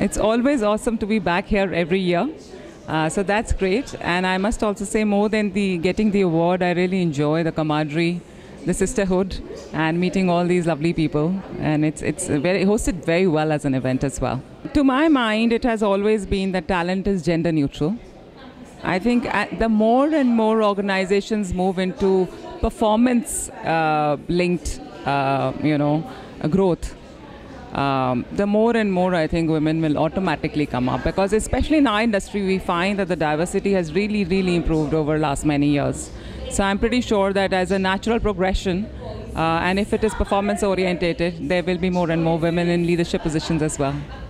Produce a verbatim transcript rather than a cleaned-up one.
It's always awesome to be back here every year. Uh, so that's great. And I must also say, more than the getting the award, I really enjoy the camaraderie, the sisterhood, and meeting all these lovely people. And it's, it's very, hosted very well as an event as well. To my mind, it has always been that talent is gender neutral. I think the more and more organizations move into performance-linked, uh, uh, you know, growth, Um, the more and more I think women will automatically come up, because especially in our industry we find that the diversity has really, really improved over the last many years. So I'm pretty sure that as a natural progression, uh, and if it is performance orientated, there will be more and more women in leadership positions as well.